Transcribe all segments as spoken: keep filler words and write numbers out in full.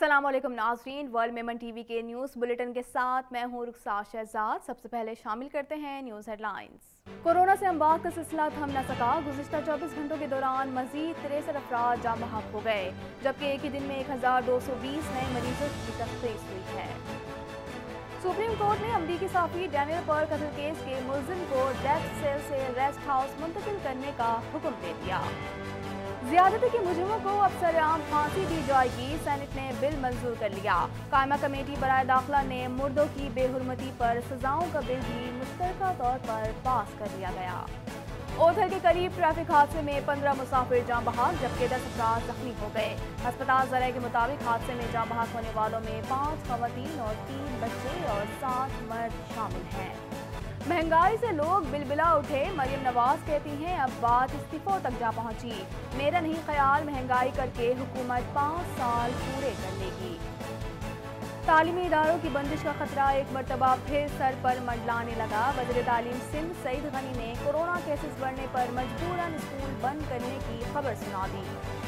अस्सलाम वालेकुम नाज़रीन, वर्ल्ड मेमन टीवी के न्यूज़ बुलेटिन के साथ मैं हूँ रुखसार शहजाद। सबसे पहले शामिल करते हैं न्यूज़ हेडलाइंस। कोरोना से अमवात का सिलसिला थम न सका। गुज़िश्ता चौबीस घंटों के दौरान मजीद तिरसठ अफराद जाँ बहक हो गए, जबकि एक ही दिन में एक हजार दो सौ बीस नए मरीजों की तशख़ीस हुई है। सुप्रीम कोर्ट ने अमरीकी सहाफ़ी डैनियल पर्ल कत्ल केस के मुलजिम को डेथ सेल से रेस्ट हाउस मुंतकिल करने का हुक्म दे दिया। ज़्यादती के मुजरिमों को अब सरेआम फांसी दी जाएगी, सेनेट ने बिल मंजूर कर लिया। कायमा कमेटी बराए दाखिला ने मुर्दों की बेहुरमती पर सजाओं का बिल भी मुश्तरका तौर पर पास कर लिया गया। ओथल के करीब ट्रैफिक हादसे में पंद्रह मुसाफिर जाँ बहक, जबकि दस अफराद जख्मी हो गए। अस्पताल ज़राए के मुताबिक हादसे में जाँ बहक होने वालों में पाँच खवातीन और तीन बच्चे और सात मर्द शामिल हैं। महंगाई से लोग बिलबिला उठे। मरियम नवाज कहती हैं अब बात इस्तीफों तक जा पहुंची। मेरा नहीं ख्याल महंगाई करके हुकूमत पाँच साल पूरे कर लेगी। तालीमी इदारों की बंदिश का खतरा एक मरतबा फिर सर पर मंडलाने लगा। वज़ीर तालीम सिंध सईद गनी ने कोरोना केसेस बढ़ने पर मजबूरन स्कूल बंद करने की खबर सुना दी।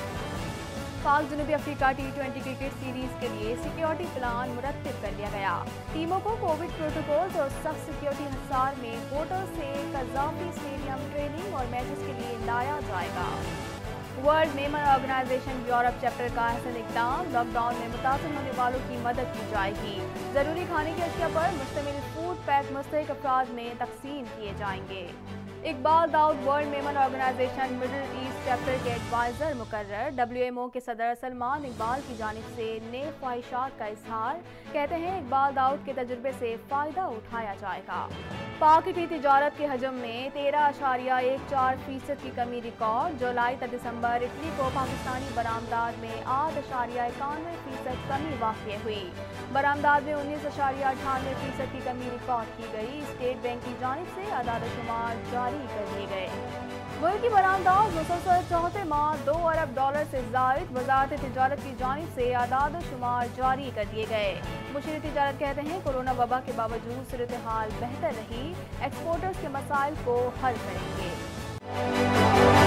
पाक जनूबी Africa T twenty cricket series के लिए सिक्योरिटी प्लान मुरत्तिब कर लिया गया। टीमों को कोविड प्रोटोकॉल्स और सख्त सिक्योरिटी हिसार में होटल से कज़ाफी स्टेडियम ट्रेनिंग और मैचेस के लिए लाया जाएगा। World Memon organisation Europe chapter का अहसन इक़दाम। लॉकडाउन में मुतासिर होने वालों की मदद की जाएगी। ज़रूरी खाने की अशिया पर मुश्तमिल फूड पैक मुस्तहिक अफराद में तकसीम किए जाएंगे। Iqbal Dawood world Memon organisation Middle East chapter के एडवाइज़र मुकर्रर। डब्ल्यू एम ओ के सदर सलमान इकबाल की जानिब से नेक ख्वाहिशात का इजहार। कहते हैं इकबाल दाऊद के तजुर्बे से फ़ायदा उठाया जाएगा। पाक की तिजारत के हजम में तेरह अशारिया एक चार फीसद की कमी रिकॉर्ड। जुलाई तक दिसंबर इटली को पाकिस्तानी बरामदात में आठ अशारिया इक्यानवे फीसद कमी वाक़ हुई। बरामदात में उन्नीस अशारिया अठानवे फीसद की कमी रिकॉर्ड की गई। स्टेट बैंक की जानिब से आदाद शुमार जारी कर दिए गए। मुल्क की बरामदात मुसलसल चौथे माह दो अरब डॉलर से ज़ायद। वज़ारत तिजारत की जानिब से आदाद शुमार जारी कर दिए गए। मुशीर तिजारत कहते हैं कोरोना वबा के बावजूद सूरत हाल बेहतर रही, एक्सपोर्टर्स के मसाइल को हल करेंगे।